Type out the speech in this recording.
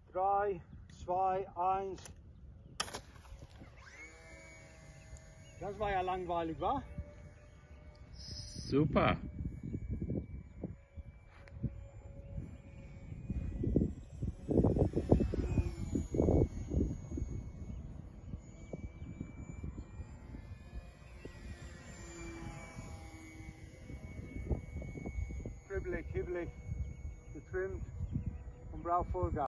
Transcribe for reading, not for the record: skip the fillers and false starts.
3, 2, 1. Das war ja langweilig, wa? Super. Kribbelig, hibbelig, getrimmt und braucht Vollgas.